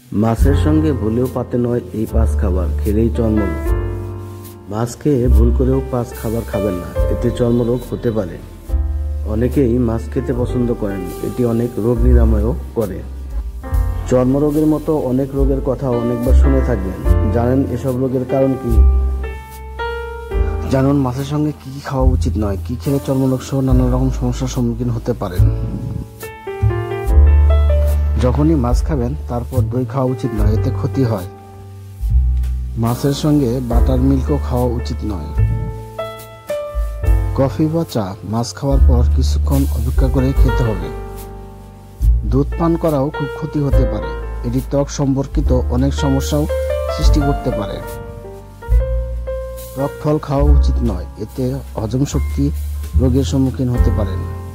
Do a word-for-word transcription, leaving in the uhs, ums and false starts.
মাছের সঙ্গে ভুলেও পাতে নয় এই পাঁচ খাবার, খেলেই চর্মরোগ। মাছ খেয়ে ভুল করেও পাঁচ খাবার খাবেন না, এতে চর্মরোগ হতে পারে। অনেকেই মাছ খেতে পছন্দ করেন, এটি অনেক রোগ নিরাময়ও করে। চর্মরোগের মতো অনেক রোগের কথা অনেকবার শুনে থাকবেন। জানেন এসব রোগের কারণ কি? জানুন মাছের সঙ্গে কি কি খাওয়া উচিত নয়, কি খেলে চর্মরোগ সহ নানা রকম সমস্যার সম্মুখীন হতে পারেন। যখনই মাছ খাবেন তারপর দই খাওয়া উচিত নয়, এতে ক্ষতি হয়। মাছের সঙ্গে বাটার মিল্কও খাওয়া উচিত নয়। কফি বা চা মাছ খাওয়ার পর কিছুক্ষণ অপেক্ষা করে খেতে হবে। দুধ পান করাও খুব ক্ষতি হতে পারে, এটি ত্বক সম্পর্কিত অনেক সমস্যাও সৃষ্টি করতে পারে। টক ফল খাওয়া উচিত নয়, এতে হজম শক্তি রোগের সম্মুখীন হতে পারেন।